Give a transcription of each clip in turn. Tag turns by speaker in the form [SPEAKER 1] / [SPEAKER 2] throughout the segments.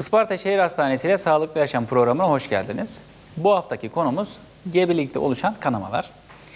[SPEAKER 1] Isparta Şehir Hastanesi ile Sağlıklı Yaşam programına hoş geldiniz. Bu haftaki konumuz gebelikte oluşan kanamalar.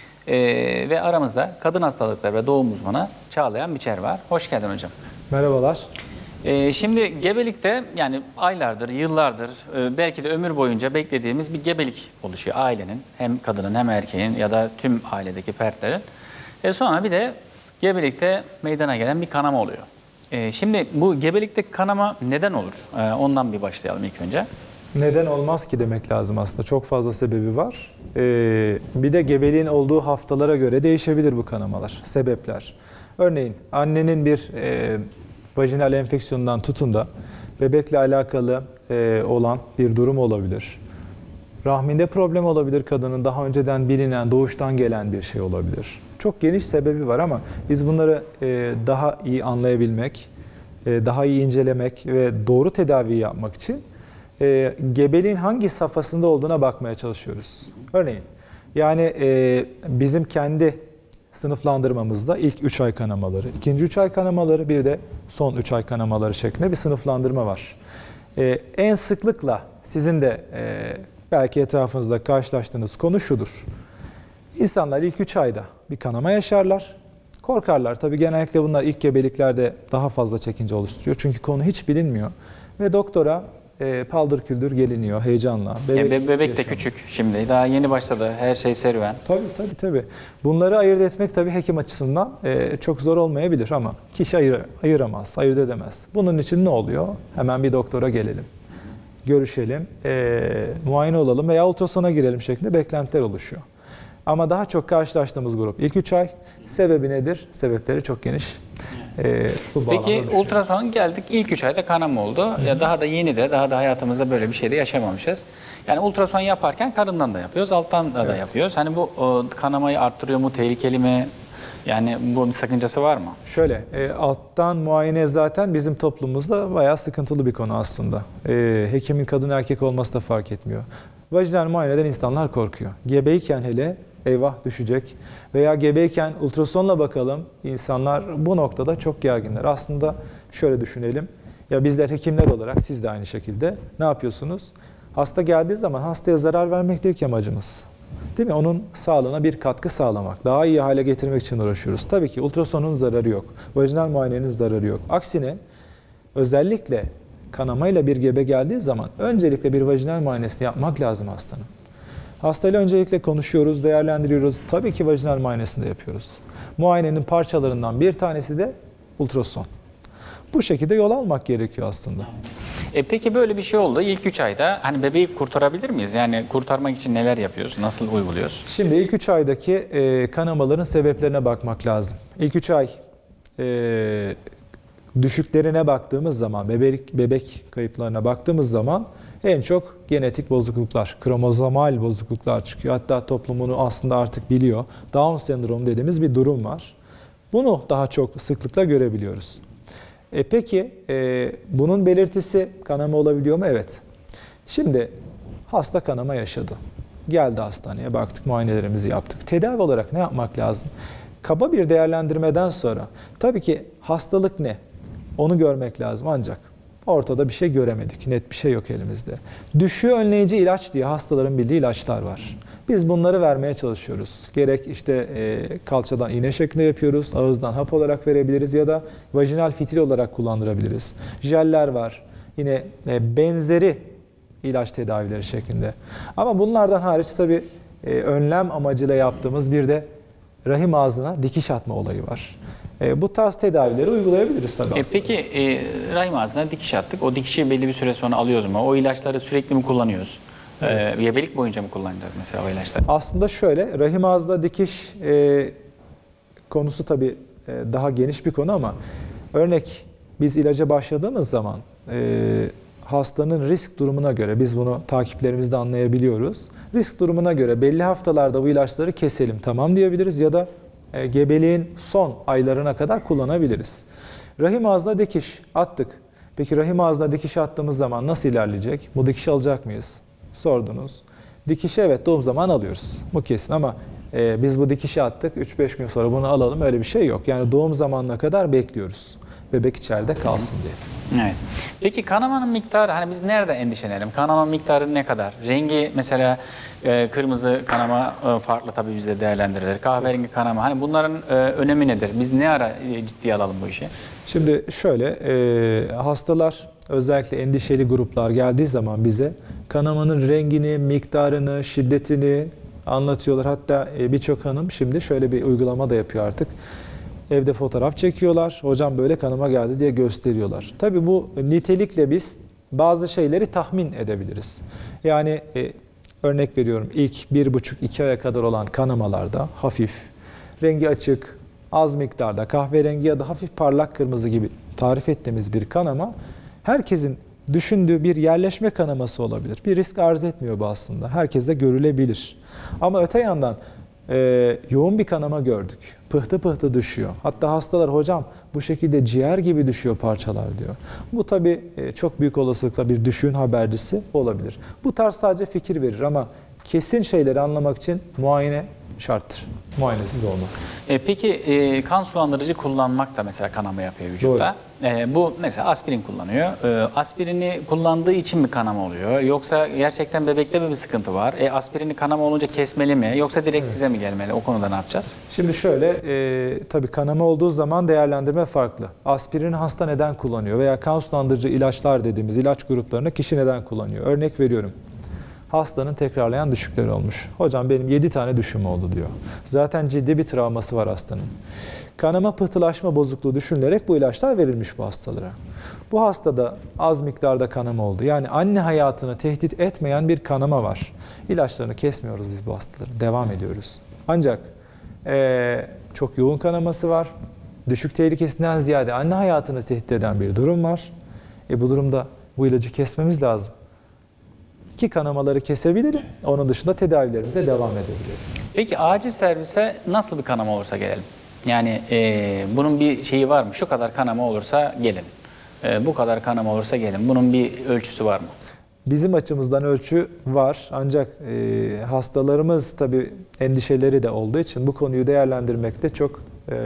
[SPEAKER 1] Ve aramızda kadın hastalıkları ve doğum uzmanı Çağlayan Biçer var. Hoş geldin hocam.
[SPEAKER 2] Merhabalar.
[SPEAKER 1] Şimdi gebelikte yani aylardır, yıllardır belki de ömür boyunca beklediğimiz bir gebelik oluşuyor ailenin. Hem kadının hem erkeğin ya da tüm ailedeki fertlerin. Sonra bir de gebelikte meydana gelen bir kanama oluyor. Şimdi bu gebelikte kanama neden olur? Ondan bir başlayalım ilk önce.
[SPEAKER 2] Neden olmaz ki demek lazım aslında. Çok fazla sebebi var. Bir de gebeliğin olduğu haftalara göre değişebilir bu kanamalar, sebepler. Örneğin annenin bir vajinal enfeksiyonundan tutun da bebekle alakalı olan bir durum olabilir. Rahminde problem olabilir kadının, daha önceden bilinen, doğuştan gelen bir şey olabilir. Çok geniş sebebi var ama biz bunları daha iyi anlayabilmek, daha iyi incelemek ve doğru tedavi yapmak için gebeliğin hangi safhasında olduğuna bakmaya çalışıyoruz. Örneğin yani bizim kendi sınıflandırmamızda ilk 3 ay kanamaları, ikinci 3 ay kanamaları, bir de son 3 ay kanamaları şeklinde bir sınıflandırma var. En sıklıkla sizin de belki etrafınızda karşılaştığınız konu şudur. İnsanlar ilk 3 ayda bir kanama yaşarlar. Korkarlar. Tabii genellikle bunlar ilk gebeliklerde daha fazla çekince oluşturuyor. Çünkü konu hiç bilinmiyor. Ve doktora paldır küldür geliniyor heyecanla.
[SPEAKER 1] Bebek de küçük şimdi. Daha yeni başladı. Her şey serüven.
[SPEAKER 2] Tabii. Bunları ayırt etmek tabii hekim açısından çok zor olmayabilir ama kişi ayıramaz, ayırt edemez. Bunun için ne oluyor? Hemen bir doktora gelelim. Görüşelim, muayene olalım veya ultrasona girelim şeklinde beklentiler oluşuyor. Ama daha çok karşılaştığımız grup ilk 3 ay. Sebebi nedir? Sebepleri çok geniş.
[SPEAKER 1] Peki ultrason geldik, ilk 3 ayda kanama oldu. Ya daha da yeni de, daha da hayatımızda böyle bir şey de yaşamamışız. Yani ultrason yaparken karından da yapıyoruz, alttan da yapıyoruz. Hani bu kanamayı arttırıyor mu, tehlikeli mi? Yani bu bir sakıncası var mı?
[SPEAKER 2] Şöyle, alttan muayene zaten bizim toplumumuzda bayağı sıkıntılı bir konu aslında. Hekimin kadın erkek olması da fark etmiyor. Vajinal muayeneden insanlar korkuyor. Gebeyken hele eyvah düşecek veya gebeyken ultrasonla bakalım, insanlar bu noktada çok gerginler. Aslında şöyle düşünelim, ya bizler hekimler olarak siz de aynı şekilde ne yapıyorsunuz? Hasta geldiği zaman hastaya zarar vermek değil ki amacımız. Değil mi? Onun sağlığına bir katkı sağlamak, daha iyi hale getirmek için uğraşıyoruz. Tabii ki ultrasonun zararı yok, vajinal muayenenin zararı yok. Aksine özellikle kanamayla bir gebe geldiği zaman öncelikle bir vajinal muayenesini yapmak lazım hastanın. Hastayla öncelikle konuşuyoruz, değerlendiriyoruz. Tabii ki vajinal muayenesini de yapıyoruz. Muayenenin parçalarından bir tanesi de ultrason. Bu şekilde yol almak gerekiyor aslında.
[SPEAKER 1] Peki böyle bir şey oldu. İlk 3 ayda hani bebeği kurtarabilir miyiz? Yani kurtarmak için neler yapıyoruz? Nasıl uyguluyoruz?
[SPEAKER 2] Şimdi ilk 3 aydaki kanamaların sebeplerine bakmak lazım. İlk 3 ay düşüklerine baktığımız zaman, bebek kayıplarına baktığımız zaman en çok genetik bozukluklar, kromozomal bozukluklar çıkıyor. Hatta toplumunu aslında artık biliyor. Down sendromu dediğimiz bir durum var. Bunu daha çok sıklıkla görebiliyoruz. Peki bunun belirtisi kanama olabiliyor mu? Evet. Şimdi hasta kanama yaşadı. Geldi hastaneye, baktık, muayenelerimizi yaptık. Tedavi olarak ne yapmak lazım? Kaba bir değerlendirmeden sonra tabii ki hastalık ne? Onu görmek lazım ancak ortada bir şey göremedik. Net bir şey yok elimizde. Düşüğü önleyici ilaç diye hastaların bildiği ilaçlar var. Biz bunları vermeye çalışıyoruz. Gerek işte kalçadan iğne şeklinde yapıyoruz, ağızdan hap olarak verebiliriz ya da vajinal fitil olarak kullandırabiliriz. Jeller var. Yine benzeri ilaç tedavileri şeklinde. Ama bunlardan hariç tabii önlem amacıyla yaptığımız bir de rahim ağzına dikiş atma olayı var. Bu tarz tedavileri uygulayabiliriz tabii.
[SPEAKER 1] Peki rahim ağzına dikiş attık. O dikişi belli bir süre sonra alıyoruz mu? O ilaçları sürekli mi kullanıyoruz? Evet. Gebelik boyunca mı kullanacağız mesela o ilaçları?
[SPEAKER 2] Aslında şöyle, rahim ağzında dikiş konusu tabii daha geniş bir konu ama örnek biz ilaca başladığımız zaman hastanın risk durumuna göre, biz bunu takiplerimizde anlayabiliyoruz. Risk durumuna göre belli haftalarda bu ilaçları keselim, tamam diyebiliriz ya da gebeliğin son aylarına kadar kullanabiliriz. Rahim ağzına dikiş attık. Peki rahim ağzına dikiş attığımız zaman nasıl ilerleyecek? Bu dikişi alacak mıyız? Sordunuz. Dikişi evet doğum zamanı alıyoruz. Bu kesin ama biz bu dikişi attık 3-5 gün sonra bunu alalım, öyle bir şey yok. Yani doğum zamanına kadar bekliyoruz. Bebek içeride kalsın diye.
[SPEAKER 1] Evet. Peki kanamanın miktarı, hani biz nerede endişelenelim? Kanama miktarı ne kadar? Rengi mesela kırmızı kanama farklı tabii bizde değerlendirilir. Kahverengi kanama, hani bunların önemi nedir? Biz ne ara ciddiye alalım bu işi?
[SPEAKER 2] Şimdi şöyle, hastalar özellikle endişeli gruplar geldiği zaman bize kanamanın rengini, miktarını, şiddetini anlatıyorlar. Hatta birçok hanım şimdi şöyle bir uygulama da yapıyor artık. Evde fotoğraf çekiyorlar. Hocam böyle kanama geldi diye gösteriyorlar. Tabii bu nitelikle biz bazı şeyleri tahmin edebiliriz. Yani örnek veriyorum, ilk 1,5-2 aya kadar olan kanamalarda hafif, rengi açık, az miktarda kahverengi ya da hafif parlak kırmızı gibi tarif ettiğimiz bir kanama herkesin düşündüğü bir yerleşme kanaması olabilir. Bir risk arz etmiyor bu aslında. Herkeste görülebilir. Ama öte yandan yoğun bir kanama gördük. Pıhtı pıhtı düşüyor. Hatta hastalar hocam bu şekilde ciğer gibi düşüyor parçalar diyor. Bu tabii çok büyük olasılıkla bir düşüğün habercisi olabilir. Bu tarz sadece fikir verir ama kesin şeyleri anlamak için muayene şarttır. Muayenesiz olmaz.
[SPEAKER 1] Peki kan sulandırıcı kullanmak da mesela kanama yapıyor vücutta. Bu mesela aspirin kullanıyor. Aspirini kullandığı için mi kanama oluyor? Yoksa gerçekten bebekte mi bir sıkıntı var? Aspirini kanama olunca kesmeli mi? Yoksa direkt size mi gelmeli? O konuda ne yapacağız?
[SPEAKER 2] Şimdi şöyle, tabii kanama olduğu zaman değerlendirme farklı. Aspirini hasta neden kullanıyor? Veya kan sulandırıcı ilaçlar dediğimiz ilaç gruplarını kişi neden kullanıyor? Örnek veriyorum. Hastanın tekrarlayan düşükleri olmuş. Hocam benim 7 tane düşüm oldu diyor. Zaten ciddi bir travması var hastanın. Kanama pıhtılaşma bozukluğu düşünülerek bu ilaçlar verilmiş bu hastalara. Bu hastada az miktarda kanama oldu. Yani anne hayatını tehdit etmeyen bir kanama var. İlaçlarını kesmiyoruz biz bu hastaların. Devam ediyoruz. Ancak çok yoğun kanaması var. Düşük tehlikesinden ziyade anne hayatını tehdit eden bir durum var. Bu durumda bu ilacı kesmemiz lazım. Ki kanamaları kesebilirim. Onun dışında tedavilerimize devam edebilirim.
[SPEAKER 1] Peki acil servise nasıl bir kanama olursa gelelim? Yani bunun bir şeyi var mı? Şu kadar kanama olursa gelin. Bu kadar kanama olursa gelin. Bunun bir ölçüsü var mı?
[SPEAKER 2] Bizim açımızdan ölçü var. Ancak hastalarımız tabii endişeleri de olduğu için bu konuyu değerlendirmekte çok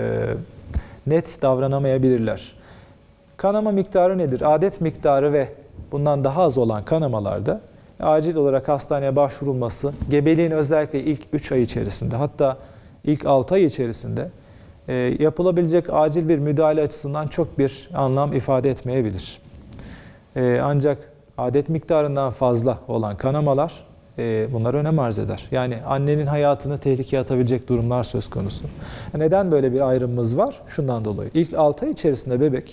[SPEAKER 2] net davranamayabilirler. Kanama miktarı nedir? Adet miktarı ve bundan daha az olan kanamalarda acil olarak hastaneye başvurulması, gebeliğin özellikle ilk 3 ay içerisinde, hatta ilk 6 ay içerisinde yapılabilecek acil bir müdahale açısından çok bir anlam ifade etmeyebilir. Ancak adet miktarından fazla olan kanamalar bunlar önem arz eder. Yani annenin hayatını tehlikeye atabilecek durumlar söz konusu. Neden böyle bir ayrımımız var? Şundan dolayı. İlk 6 ay içerisinde bebek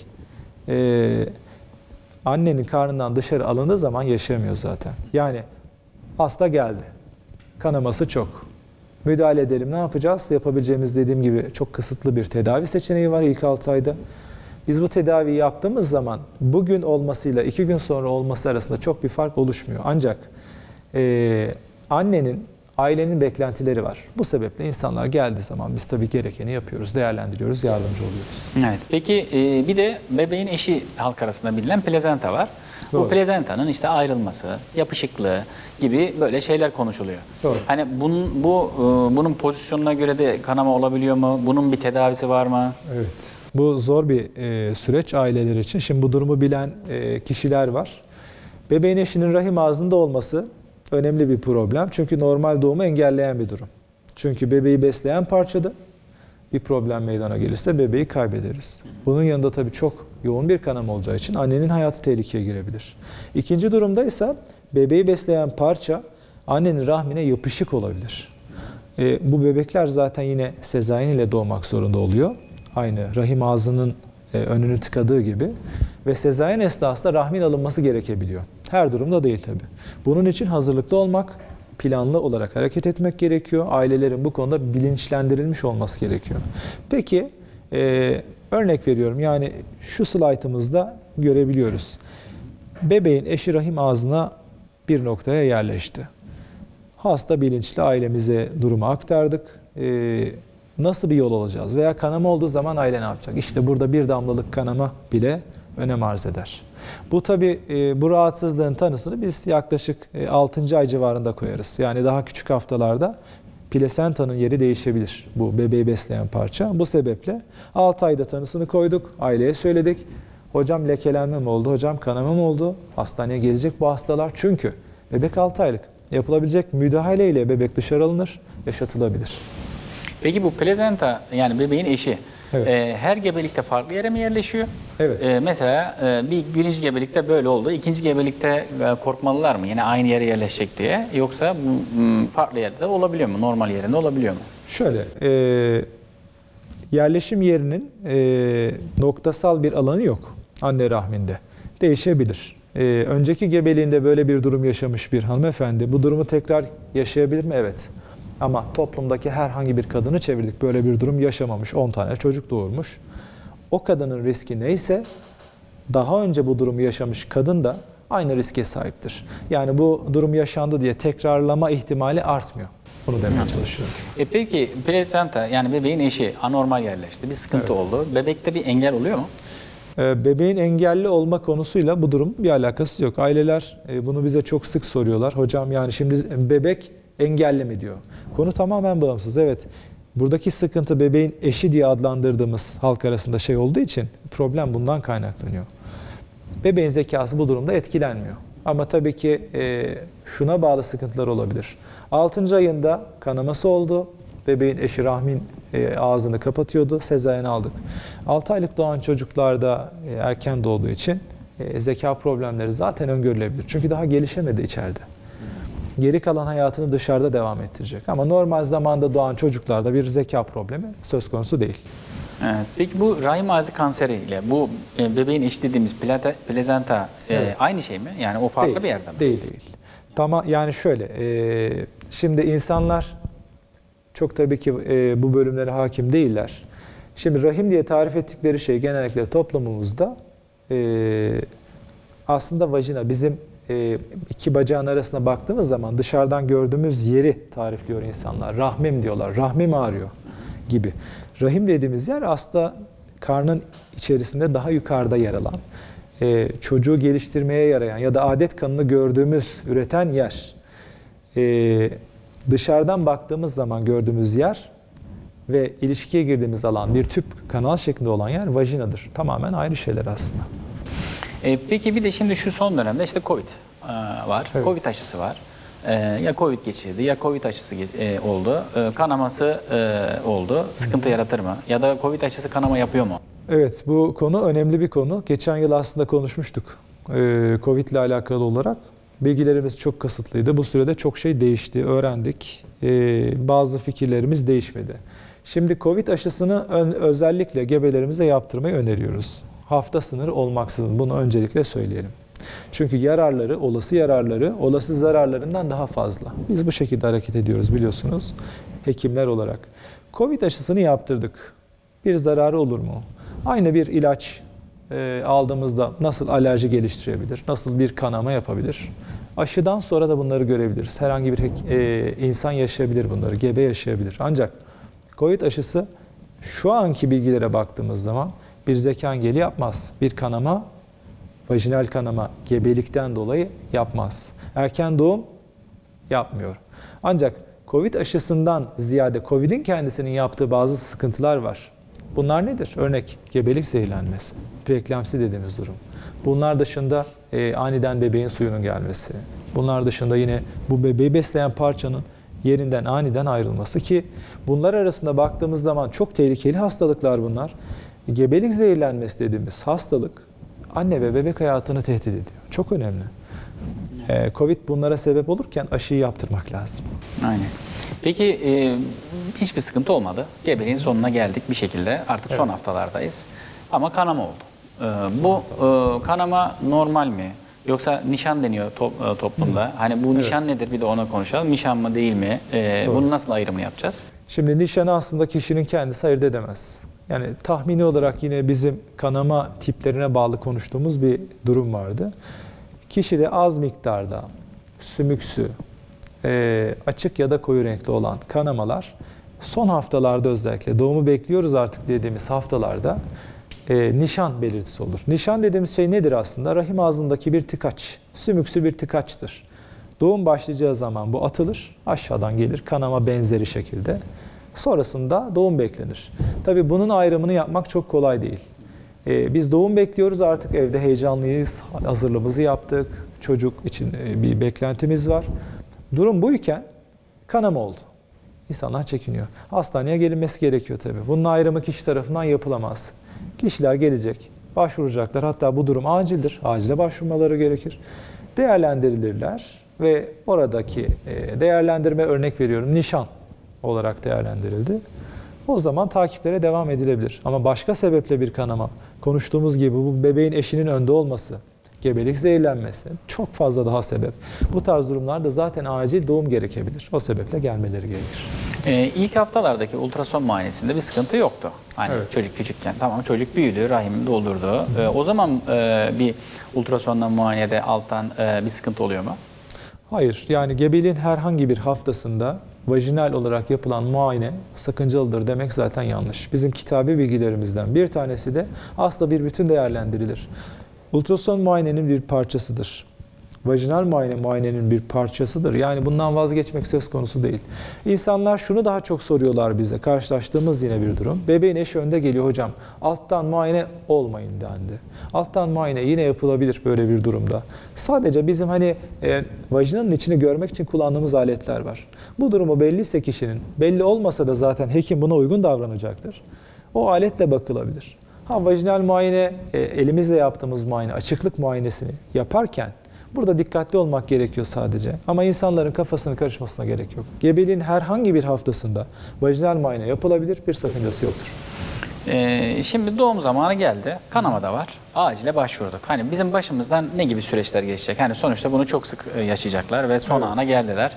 [SPEAKER 2] annenin karnından dışarı alındığı zaman yaşayamıyor zaten. Yani hasta geldi. Kanaması çok. Müdahale edelim. Ne yapacağız? Yapabileceğimiz dediğim gibi çok kısıtlı bir tedavi seçeneği var ilk 6 ayda. Biz bu tedaviyi yaptığımız zaman bugün olmasıyla 2 gün sonra olması arasında çok bir fark oluşmuyor. Ancak annenin, ailenin beklentileri var. Bu sebeple insanlar geldiği zaman biz tabii gerekeni yapıyoruz, değerlendiriyoruz, yardımcı oluyoruz.
[SPEAKER 1] Evet. Peki bir de bebeğin eşi halk arasında bilinen plazenta var.
[SPEAKER 2] Doğru.
[SPEAKER 1] Bu plazantanın işte ayrılması, yapışıklığı gibi böyle şeyler konuşuluyor.
[SPEAKER 2] Doğru.
[SPEAKER 1] Hani bunun pozisyonuna göre de kanama olabiliyor mu? Bunun bir tedavisi var mı?
[SPEAKER 2] Evet. Bu zor bir süreç aileler için. Şimdi bu durumu bilen kişiler var. Bebeğin eşinin rahim ağzında olması önemli bir problem. Çünkü normal doğumu engelleyen bir durum. Çünkü bebeği besleyen parçada bir problem meydana gelirse bebeği kaybederiz. Bunun yanında tabii çok yoğun bir kanama olacağı için annenin hayatı tehlikeye girebilir. İkinci durumda ise bebeği besleyen parça annenin rahmine yapışık olabilir. Bu bebekler zaten yine sezaryen ile doğmak zorunda oluyor. Aynı rahim ağzının önünü tıkadığı gibi. Ve sezaryen esnasında rahmin alınması gerekebiliyor. Her durumda değil tabii. Bunun için hazırlıklı olmak, planlı olarak hareket etmek gerekiyor. Ailelerin bu konuda bilinçlendirilmiş olması gerekiyor. Peki, örnek veriyorum. Yani şu slaytımızda görebiliyoruz. Bebeğin eşi rahim ağzına bir noktaya yerleşti. Hasta bilinçli, ailemize durumu aktardık. Nasıl bir yol alacağız? Veya kanama olduğu zaman aile ne yapacak? İşte burada bir damlalık kanama bile önem arz eder. Bu tabii bu rahatsızlığın tanısını biz yaklaşık 6. ay civarında koyarız. Yani daha küçük haftalarda plasentanın yeri değişebilir. Bu bebeği besleyen parça. Bu sebeple 6 ayda tanısını koyduk, aileye söyledik. Hocam lekelenme mi oldu? Hocam kanama mı oldu? Hastaneye gelecek bu hastalar. Çünkü bebek 6 aylık. Yapılabilecek müdahaleyle bebek dışarı alınır, yaşatılabilir.
[SPEAKER 1] Peki bu plazenta yani bebeğin eşi
[SPEAKER 2] Evet.
[SPEAKER 1] her gebelikte farklı yere mi yerleşiyor?
[SPEAKER 2] Evet.
[SPEAKER 1] Mesela birinci gebelikte böyle oldu. İkinci gebelikte korkmalılar mı? Yine aynı yere yerleşecek diye. Yoksa farklı yerde olabiliyor mu? Normal yerinde olabiliyor mu?
[SPEAKER 2] Şöyle, yerleşim yerinin noktasal bir alanı yok anne rahminde. Değişebilir. Önceki gebeliğinde böyle bir durum yaşamış bir hanımefendi bu durumu tekrar yaşayabilir mi? Evet. Ama toplumdaki herhangi bir kadını çevirdik. Böyle bir durum yaşamamış. 10 tane çocuk doğurmuş. O kadının riski neyse daha önce bu durumu yaşamış kadın da aynı riske sahiptir. Yani bu durum yaşandı diye tekrarlama ihtimali artmıyor. Bunu demeye çalışıyorum.
[SPEAKER 1] Peki plasenta yani bebeğin eşi anormal yerleşti. Bir sıkıntı oldu. Bebekte bir engel oluyor mu?
[SPEAKER 2] Bebeğin engelli olma konusuyla bu durum bir alakası yok. Aileler bunu bize çok sık soruyorlar. Hocam yani şimdi bebek engelli mi diyor. Konu tamamen bağımsız. Evet. Buradaki sıkıntı bebeğin eşi diye adlandırdığımız halk arasında şey olduğu için problem bundan kaynaklanıyor. Bebeğin zekası bu durumda etkilenmiyor. Ama tabii ki şuna bağlı sıkıntılar olabilir. 6. ayında kanaması oldu. Bebeğin eşi rahmin ağzını kapatıyordu. Sezaryen aldık. 6 aylık doğan çocuklarda erken doğduğu için zeka problemleri zaten öngörülebilir. Çünkü daha gelişemedi içeride. Geri kalan hayatını dışarıda devam ettirecek. Ama normal zamanda doğan çocuklarda bir zeka problemi söz konusu değil.
[SPEAKER 1] Evet. Peki bu rahim ağzı kanseri ile bu bebeğin eşi dediğimiz plazenta
[SPEAKER 2] Evet.
[SPEAKER 1] aynı şey mi? Yani o farklı
[SPEAKER 2] Değil,
[SPEAKER 1] bir yerde mi?
[SPEAKER 2] değil. Tamam, yani şöyle, şimdi insanlar çok tabii ki bu bölümlere hakim değiller. Şimdi rahim diye tarif ettikleri şey genellikle toplumumuzda aslında vajina. Bizim iki bacağın arasına baktığımız zaman dışarıdan gördüğümüz yeri tarifliyor insanlar. Rahmim diyorlar, rahmim ağrıyor gibi. Rahim dediğimiz yer aslında karnın içerisinde daha yukarıda yer alan, çocuğu geliştirmeye yarayan ya da adet kanını gördüğümüz, üreten yer. Dışarıdan baktığımız zaman gördüğümüz yer ve ilişkiye girdiğimiz alan bir tüp kanal şeklinde olan yer vajinadır. Tamamen ayrı şeyler aslında.
[SPEAKER 1] Peki bir de şimdi şu son dönemde işte Covid var.
[SPEAKER 2] Evet.
[SPEAKER 1] Covid aşısı var. Ya Covid geçirdi ya Covid aşısı oldu. Kanaması oldu. Sıkıntı yaratır mı? Ya da Covid aşısı kanama yapıyor mu?
[SPEAKER 2] Evet, bu konu önemli bir konu. Geçen yıl aslında konuşmuştuk Covid ile alakalı olarak. Bilgilerimiz çok kısıtlıydı. Bu sürede çok şey değişti, öğrendik. Bazı fikirlerimiz değişmedi. Şimdi Covid aşısını özellikle gebelerimize yaptırmayı öneriyoruz. Hafta sınırı olmaksızın bunu öncelikle söyleyelim. Çünkü yararları, olası zararlarından daha fazla. Biz bu şekilde hareket ediyoruz biliyorsunuz hekimler olarak. Covid aşısını yaptırdık. Bir zararı olur mu? Aynı bir ilaç aldığımızda nasıl alerji geliştirebilir, nasıl bir kanama yapabilir? Aşıdan sonra da bunları görebiliriz. Herhangi bir insan yaşayabilir bunları, gebe yaşayabilir. Ancak Covid aşısı şu anki bilgilere baktığımız zaman bir zeka engeli yapmaz. Bir kanama, vajinal kanama gebelikten dolayı yapmaz. Erken doğum yapmıyor. Ancak Covid aşısından ziyade Covid'in kendisinin yaptığı bazı sıkıntılar var. Bunlar nedir? Örnek gebelik zehirlenmesi, preeklamsi dediğimiz durum. Bunlar dışında aniden bebeğin suyunun gelmesi. Bunlar dışında yine bu bebeği besleyen parçanın yerinden aniden ayrılması ki bunlar arasında baktığımız zaman çok tehlikeli hastalıklar bunlar. Gebelik zehirlenmesi dediğimiz hastalık anne ve bebek hayatını tehdit ediyor. Çok önemli. Covid bunlara sebep olurken aşıyı yaptırmak lazım.
[SPEAKER 1] Aynen. Peki hiçbir sıkıntı olmadı. Gebeliğin sonuna geldik bir şekilde. Artık son haftalardayız. Ama kanama oldu. Bu kanama normal mi? Yoksa nişan deniyor toplumda. Hani bu nişan nedir bir de ona konuşalım. Nişan mı değil mi? Bunu nasıl ayrımını yapacağız?
[SPEAKER 2] Şimdi nişanı aslında kişinin kendisi ayırt edemez. Yani tahmini olarak yine bizim kanama tiplerine bağlı konuştuğumuz bir durum vardı. Kişide az miktarda sümüksü, açık ya da koyu renkli olan kanamalar son haftalarda özellikle doğumu bekliyoruz artık dediğimiz haftalarda nişan belirtisi olur. Nişan dediğimiz şey nedir aslında? Rahim ağzındaki bir tıkaç, sümüksü bir tıkaçtır. Doğum başlayacağı zaman bu atılır, aşağıdan gelir kanama benzeri şekilde. Sonrasında doğum beklenir. Tabii bunun ayrımını yapmak çok kolay değil. Biz doğum bekliyoruz, artık evde heyecanlıyız, hazırlığımızı yaptık, çocuk için bir beklentimiz var. Durum buyken kanama oldu. İnsanlar çekiniyor. Hastaneye gelinmesi gerekiyor tabii. Bunun ayrımı kişi tarafından yapılamaz. Kişiler gelecek, başvuracaklar. Hatta bu durum acildir. Acile başvurmaları gerekir. Değerlendirilirler ve oradaki değerlendirme, örnek veriyorum, nişan olarak değerlendirildi. O zaman takiplere devam edilebilir. Ama başka sebeple bir kanama, konuştuğumuz gibi bu bebeğin eşinin önde olması, gebelik zehirlenmesi, çok fazla daha sebep. Bu tarz durumlarda zaten acil doğum gerekebilir. O sebeple gelmeleri gerekir.
[SPEAKER 1] İlk haftalardaki ultrason muayenesinde bir sıkıntı yoktu. Hani
[SPEAKER 2] Evet.
[SPEAKER 1] çocuk küçükken tamam, çocuk büyüdü, rahimini doldurdu. O zaman bir ultrasondan muayenede alttan bir sıkıntı oluyor mu?
[SPEAKER 2] Hayır, yani gebeliğin herhangi bir haftasında vajinal olarak yapılan muayene sakıncalıdır demek zaten yanlış. Bizim kitabi bilgilerimizden bir tanesi de asla bir bütün değerlendirilir. Ultrason muayenenin bir parçasıdır. Vajinal muayenenin bir parçasıdır. Yani bundan vazgeçmek söz konusu değil. İnsanlar şunu daha çok soruyorlar bize. Karşılaştığımız yine bir durum. Bebeğin eşi önde geliyor, hocam alttan muayene olmayın dendi. Alttan muayene yine yapılabilir böyle bir durumda. Sadece bizim vajinanın içini görmek için kullandığımız aletler var. Bu durumu belliyse kişinin, belli olmasa da zaten hekim buna uygun davranacaktır. O aletle bakılabilir. Vajinal muayene, elimizle yaptığımız muayene, açıklık muayenesini yaparken burada dikkatli olmak gerekiyor sadece. Ama insanların kafasının karışmasına gerek yok. Gebeliğin herhangi bir haftasında vajinal muayene yapılabilir, bir sakıncası yoktur.
[SPEAKER 1] Şimdi doğum zamanı geldi, kanama da var, acile başvurduk. Hani bizim başımızdan ne gibi süreçler geçecek? Hani sonuçta bunu çok sık yaşayacaklar ve son ana geldiler.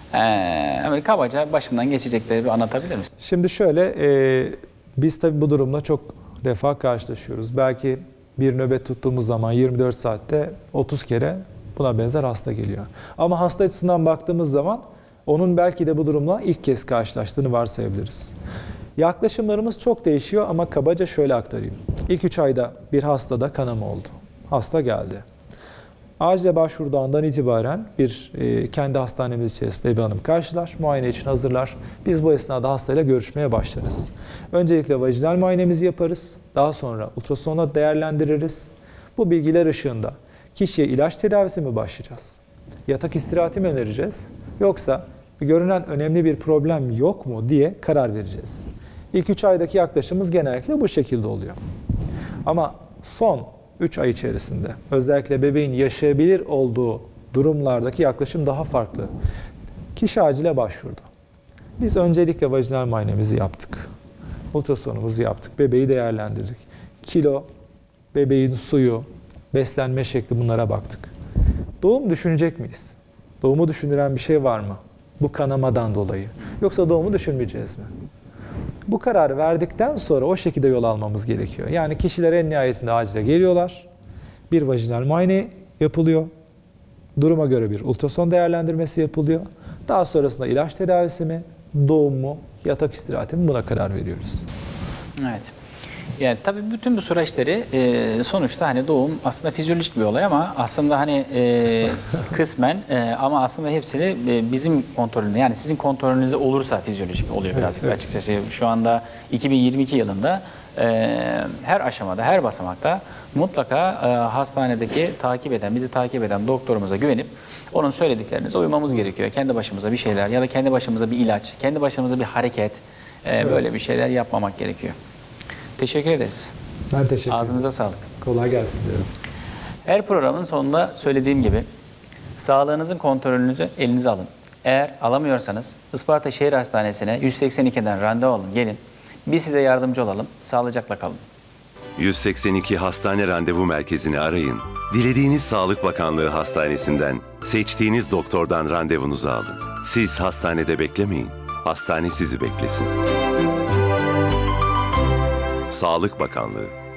[SPEAKER 1] Kabaca başından geçecekleri bir anlatabilir misin?
[SPEAKER 2] Şimdi şöyle, biz tabii bu durumla çok defa karşılaşıyoruz. Belki bir nöbet tuttuğumuz zaman 24 saatte 30 kere buna benzer hasta geliyor. Ama hasta açısından baktığımız zaman onun belki de bu durumla ilk kez karşılaştığını varsayabiliriz. Yaklaşımlarımız çok değişiyor ama kabaca şöyle aktarayım. İlk 3 ayda bir hastada kanama oldu. Hasta geldi. Acile başvurduğu andan itibaren kendi hastanemiz içerisinde bir hanım karşılar, muayene için hazırlar. Biz bu esnada hastayla görüşmeye başlarız. Öncelikle vajinal muayenemizi yaparız. Daha sonra ultrasonla değerlendiririz. Bu bilgiler ışığında kişiye ilaç tedavisi mi başlayacağız? Yatak istirahati mi önereceğiz? Yoksa görünen önemli bir problem yok mu diye karar vereceğiz. İlk 3 aydaki yaklaşımımız genellikle bu şekilde oluyor. Ama son 3 ay içerisinde özellikle bebeğin yaşayabilir olduğu durumlardaki yaklaşım daha farklı. Kişi acile başvurdu. Biz öncelikle vajinal muayenemizi yaptık. Ultrasonumuzu yaptık. Bebeği değerlendirdik. Kilo, bebeğin suyu, beslenme şekli, bunlara baktık. Doğum düşünecek miyiz? Doğumu düşündüren bir şey var mı? Bu kanamadan dolayı. Yoksa doğumu düşünmeyeceğiz mi? Bu kararı verdikten sonra o şekilde yol almamız gerekiyor. Yani kişiler en nihayetinde acile geliyorlar. Bir vajinal muayene yapılıyor. Duruma göre bir ultrason değerlendirmesi yapılıyor. Daha sonrasında ilaç tedavisi mi, doğum mu, yatak istirahati mi, buna karar veriyoruz.
[SPEAKER 1] Evet. Yani tabii bütün bu süreçleri sonuçta hani doğum aslında fizyolojik bir olay ama aslında kısmen ama aslında hepsini bizim kontrolünde, yani sizin kontrolünüzde olursa fizyolojik oluyor birazcık açıkçası. Şu anda 2022 yılında her aşamada, her basamakta mutlaka hastanedeki bizi takip eden doktorumuza güvenip onun söylediklerinize uymamız gerekiyor. Kendi başımıza bir şeyler ya da kendi başımıza bir ilaç, kendi başımıza bir hareket, böyle bir şeyler yapmamak gerekiyor. Teşekkür ederiz.
[SPEAKER 2] Ben teşekkür ederim.
[SPEAKER 1] Ağzınıza sağlık.
[SPEAKER 2] Kolay gelsin diyorum.
[SPEAKER 1] Her programın sonunda söylediğim gibi sağlığınızın kontrolünüzü elinize alın. Eğer alamıyorsanız Isparta Şehir Hastanesi'ne 182'den randevu alın, gelin. Biz size yardımcı olalım. Sağlıcakla kalın.
[SPEAKER 3] 182 Hastane Randevu Merkezi'ni arayın. Dilediğiniz Sağlık Bakanlığı hastanesinden, seçtiğiniz doktordan randevunuzu alın. Siz hastanede beklemeyin. Hastane sizi beklesin. Sağlık Bakanlığı